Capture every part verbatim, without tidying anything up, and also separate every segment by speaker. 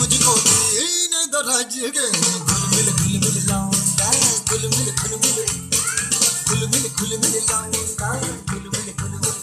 Speaker 1: मुझको पीने दो रज के घुल मिल घुल मिल लौंडा घुल मिल घुल मिल घुल मिल घुल मिल लौंडा घुल मिल घुल मिल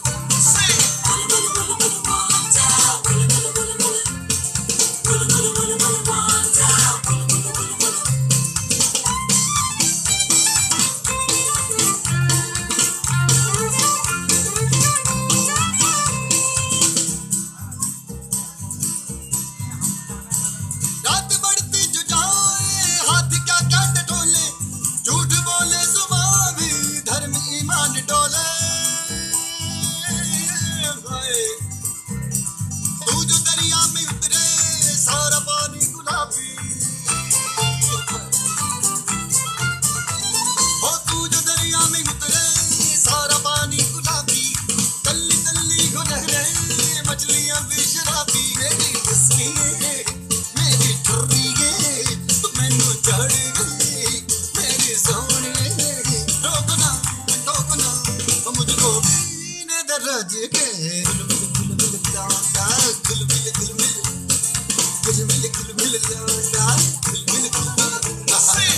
Speaker 1: रज के घुल मिल घुल मिल लौंडा घुल मिल घुल मिल घुल मिल घुल मिल लौंडा घुल मिल घुल मिल